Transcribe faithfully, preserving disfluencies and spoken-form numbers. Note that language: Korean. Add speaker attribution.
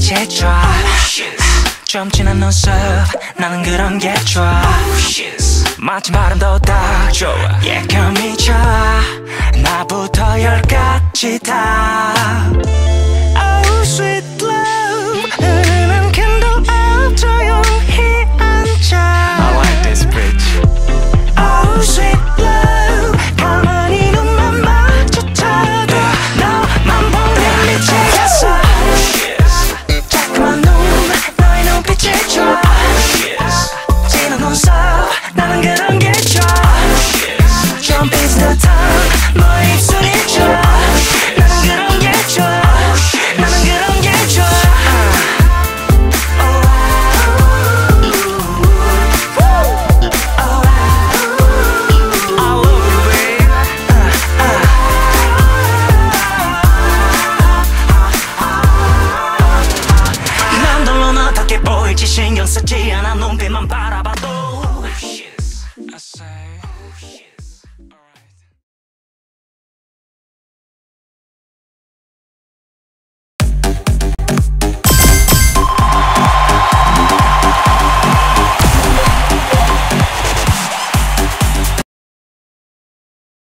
Speaker 1: 눈빛이 좋아. 좀 진한 눈썹 나는 그런 게 좋아. 마치 바람도 딱 좋아. 예감이 좋아. 나부터 열 가지 다. Oh sweet love 흐르는 캔들 앞 조용히 앉아. I like this bridge. Oh sweet love 가만히 눈만 마주쳐도 너만 보면 미치겠어. 자꾸만 눈 너의 눈빛이 좋아. 진한 눈썹 나는 그런 게 좋아. 좀 비슷한 너의 입술이 좋아. 나는 그런 게 좋아. 나는 그런 게 좋아. 난 널로 어떻게 보일지 신경 쓰지 않아. 눈빛만 바라봐도